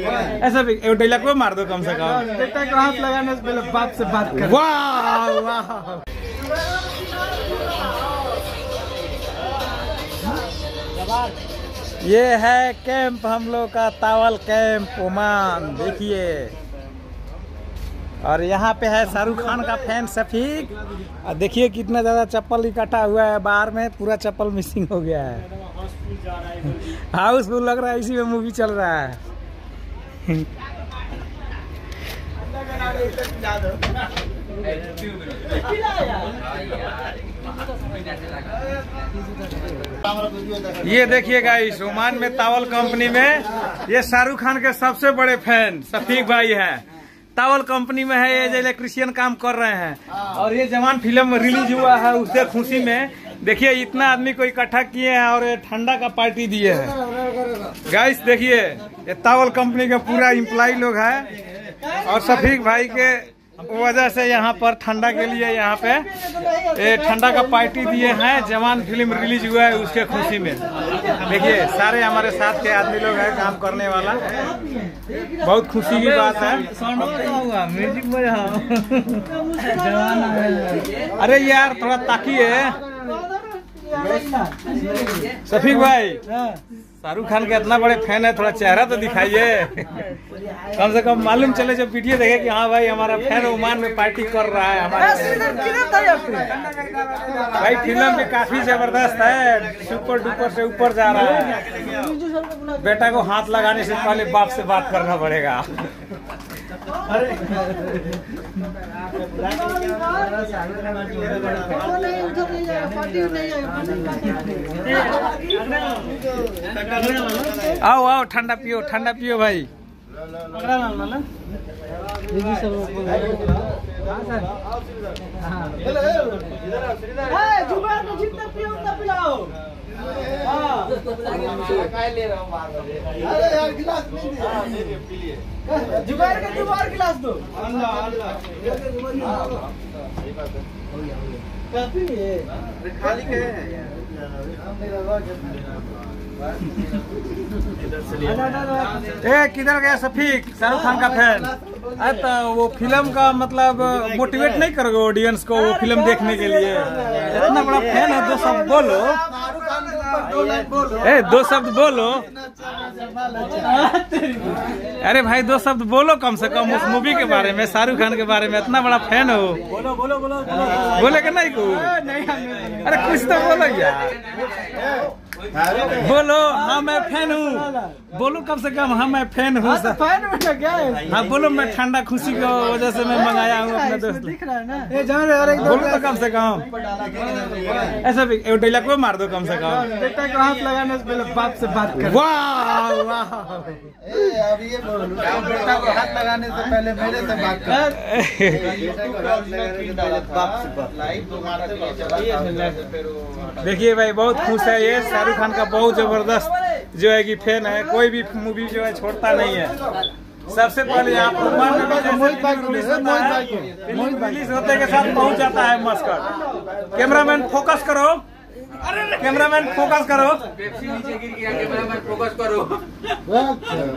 ऐसा भी डायलॉग में मार दो कम से कम। बेटा को हाथ लगाने से पहले बाप से बात कर। वाह वाह। ये है कैंप हम लोग का, तावल कैंप ओमान, देखिए। और यहाँ पे है शाहरुख खान का फैन शफीक। और देखिए कितना ज्यादा चप्पल इकट्ठा हुआ है बाहर में, पूरा चप्पल मिसिंग हो गया है। हाउसफुल लग रहा है, इसी में मूवी चल रहा है। ये देखिए गाइस, ओमान में तावल कंपनी में ये शाहरुख खान के सबसे बड़े फैन शफीक भाई हैं। तावल कंपनी में है, ये जो इलेक्ट्रिशियन काम कर रहे हैं। और ये जवान फिल्म रिलीज हुआ है, उससे खुशी में देखिए इतना आदमी को इकट्ठा किए हैं और ये ठंडा का पार्टी दिए हैं। गाइस देखिए, ये तावल कंपनी का पूरा एम्प्लॉय लोग है और शफीक भाई के वजह से यहाँ पर ठंडा के लिए यहाँ पे ये ठंडा का पार्टी दिए हैं। जवान फिल्म रिलीज हुआ है उसके खुशी में। देखिए सारे हमारे साथ के आदमी लोग हैं काम करने वाला, बहुत खुशी की बात है। म्यूजिक बजाओ। अरे यार थोड़ा ताकिए शफीक भाई, शाहरुख खान के इतना बड़े फैन है, थोड़ा चेहरा तो दिखाइए। कम से कम मालूम चले जब वीडियो देखे कि हाँ भाई हमारा फैन ओमान में पार्टी कर रहा है हमारे। भाई फिल्म भी काफी जबरदस्त है, सुपर डुपर से ऊपर जा रहा है। बेटा को हाथ लगाने से पहले बाप से बात करना पड़ेगा। आओ आओ, ठंडा पियो भाई। जुबार गिलास दो। खाली किधर गया शफीक, शाहरुख खान का फैन? तो वो फिल्म का मतलब मोटिवेट नहीं करोगे ऑडियंस को वो फिल्म देखने के लिए? इतना बड़ा फैन है, दो शब्द बोलो। दो शब्द बोलो। अरे भाई दो शब्द बोलो कम से कम उस मूवी के बारे में, शाहरुख खान के बारे में। इतना बड़ा फैन हो, बोलो बोलो बोलो बोलेगा नहीं कुछ? अरे कुछ तो बोलो यार, बोलो हाँ मैं फैन हूँ, बोलो कम से कम हाँ मैं फैन हूँ। हाँ बोलो, मैं ठंडा खुशी की वजह से मैं मंगाया हूँ अपने दोस्त। दिख रहा है ना, बोलो तो कम से कम। ऐसा भी डायलॉग में मार दो कम से कम। बेटा को हाथ लगाने से पहले बाप से बात कर। वाह वाह। अभी ये बेटा को हाथ लगाने से पहले मेरे से बात कर। देखिए भाई बहुत खुश है ये, शाहरुख खान का बहुत जबरदस्त जो है कि फैन है। कोई भी मूवी जो है छोड़ता नहीं है। सबसे पहले यहाँ रिलीज होते के साथ पहुँच जाता है मस्कट। कैमरामैन फोकस करो, कैमरामैन फोकस करो। नीचे गिर गया, कैमरामैन फोकस करो।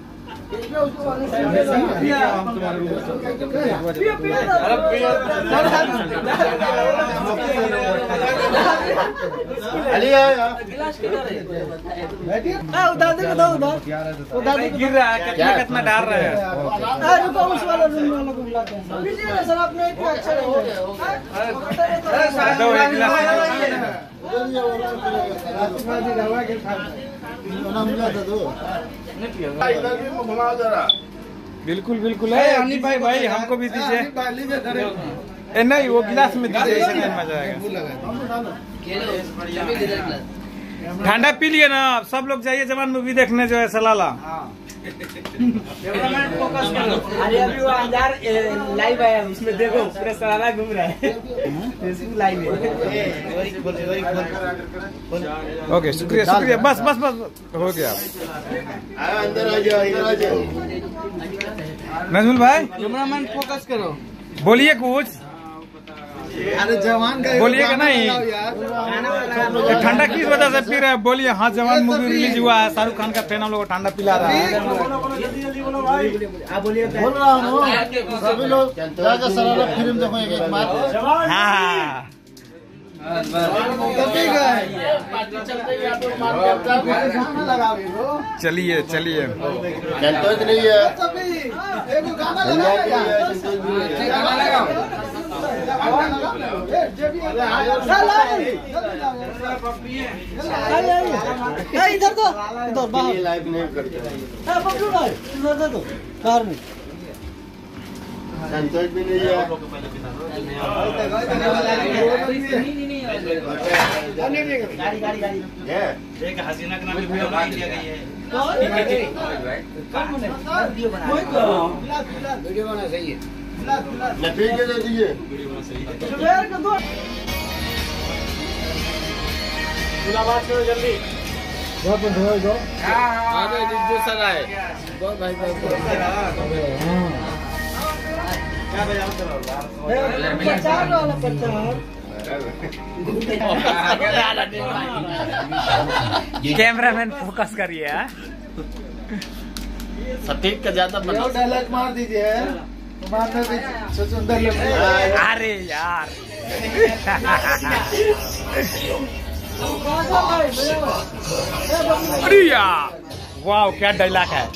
उधर गिर रहा है, कितना डाल रहे हैं। बिल्कुल बिल्कुल है अनिल भाई, भाई हमको भी दीजिए। नहीं वो गिलास में दीजिए, इससे मजा आएगा। ठंडा पी लिए ना, सब लोग जाइए जवान मूवी देखने जो है सलाला। अरे अभी वो अंजार लाइव आया, उसमें देखो पूरा सलाला घूम रहा है, लाइव है। ओके शुक्रिया शुक्रिया, बस बस बस हो गया। अंदर आ जाओ, इधर आ जाओ। नजमुल भाई कैमरामैन फोकस करो, बोलिए कुछ। अरे जवान का बोलिए कि नहीं, ठंडा किस वजह से पी रहे हैं? बोलिए। हाँ जवान मूवी रिलीज हुआ है, शाहरुख खान का फैन हम लोग को ठंडा पिला रहा है। आप बोलिए। बोल रहा हूँ सभी लोग जाकर सरारा फिल्म देखो एक बार। हाँ चलिए चलिए संतोष नहीं है इधर तो इधर बाहर लाइव नहीं करते इधर तो बाहर में संतोष भी नहीं है गाड़ी गाड़ी गाड़ी एक हसीना के नाम पे वीडियो बना दिया गई है। वीडियो बना सही है। ठीक है दे दीजिए जल्दी कैमरामैन फोकस करिए। सटीक का ज्यादा बना डायलॉग मार दीजिए मारने भी सुंदर अरे यार प्रिया वाह क्या डायलॉग है।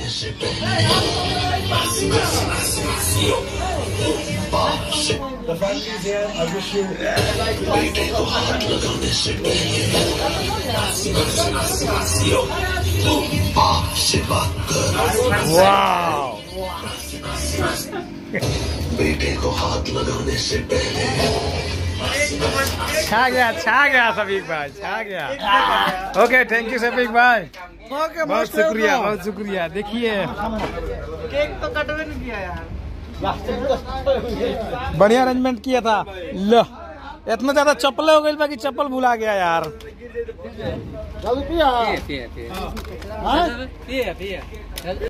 वाह बेटे को हाथ लगाने से पहले छा गया सफीक भाई छा गया। ओके थैंक यू सफीक भाई बहुत शुक्रिया। देखिए केक तो कटवे नहीं किया यार। बढ़िया अरेंजमेंट किया था। लो इतना ज्यादा चप्पल हो गई बाकी चप्पल भुला गया यार। जल्दी पिया